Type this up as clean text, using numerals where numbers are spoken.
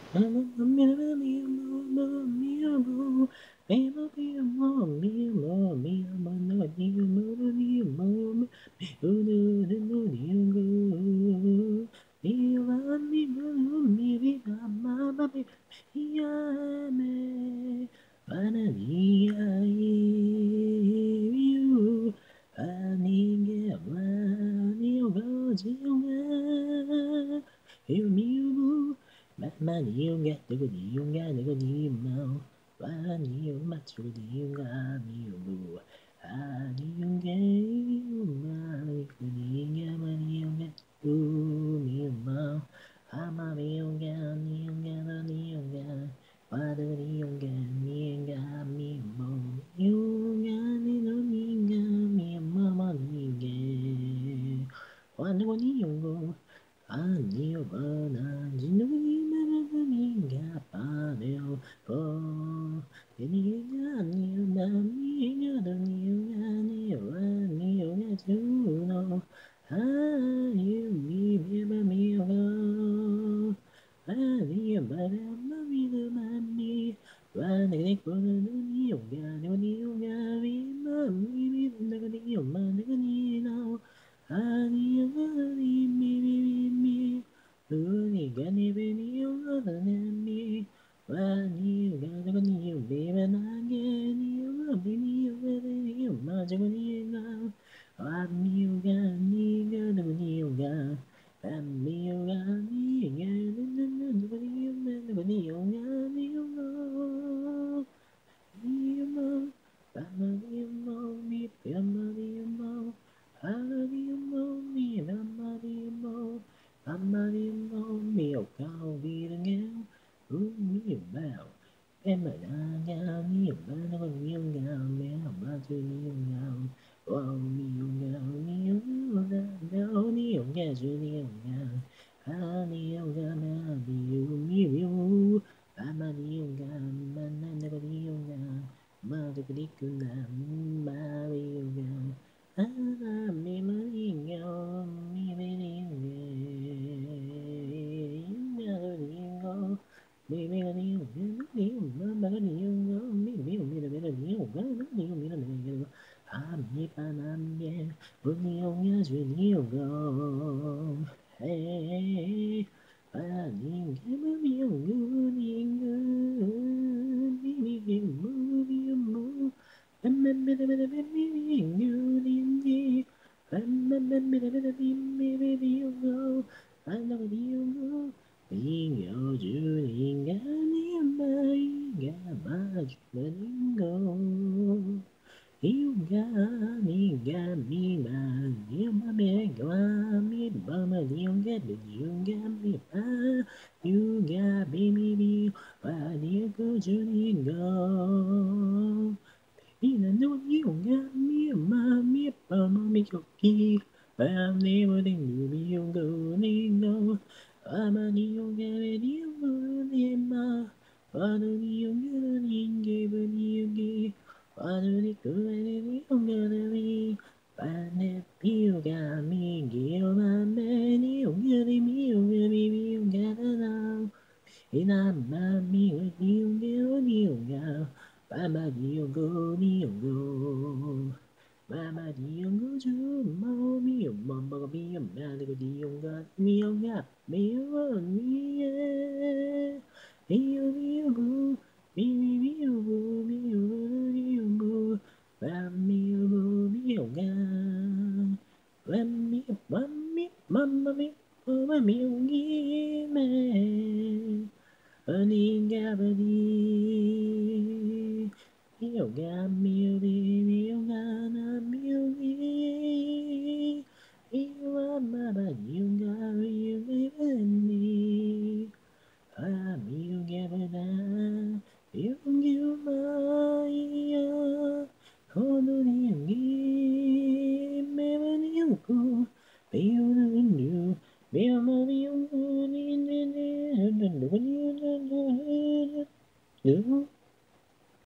Mà nhiều nghe được có nhiều nghe được có nhiều mau và nhiều mắt cho nhiều nghe nhiều bùa nhiều nghe mà nhiều mà nhiều nghe tu nhiều mau mà nhiều nghe mà nhiều nghe và được nhiều nghe mau nhiều nghe nhiều nghe mà nhiều nghe và được nhiều nghe nhiều bana jinui minga panel po niya niya na niya do niya niya niya niya juno you me me me go niya bana mami do mami Vana ne kono niya ga niya ga mi mami mi niya ma niya Ani ani mi mi mi mi, uni gani beni yoga nani, wani yoga gani yoga bena gani yoga beni yoga beni yoga jagani yoga, ami yoga ni yoga gani yoga, ami yoga ni yoga gani yoga gani yoga ni yoga, ni yoga, bama ni yoga mi bama ni yoga. Amarimo, mio cao đi đã nghèo, mio bao. Em ở nhà nhà mio bao nó còn nhiều ngào, mẹ mà chưa nhiều ngào. Wow, mio ngào, mio ngào, mio ngào, chưa nhiều ngào. Mio ngào, mio mio mio. Ama mio ngào, mana nó còn nhiều ngào. Mà tôi đi cứ làm, mà mio ngào. Mi marinho, mi marinho, mi marinho, mi panamie, unio junio go, hey, panin que me mu, You got me, why do you go to Ina no ni unga mi ma mi pa ma mi choki pa ni mo ding du mi unga ni no ama ni unga ni unga ni ma pa no ni unga ni nge ba ni unge pa no ni ku ni unga ni pa ne pi unga mi nge ma me ni unga ni mi unga na ina ma mi ni unga Mama diongo diongo Mama diongo jumo mio mama mio maligo dionga mio nga mio mie mio mio bu mio mio bu mio mio bu mio bu mio nga mama mio mama mio ngi me Aningabadi Yoga, yoga, yoga,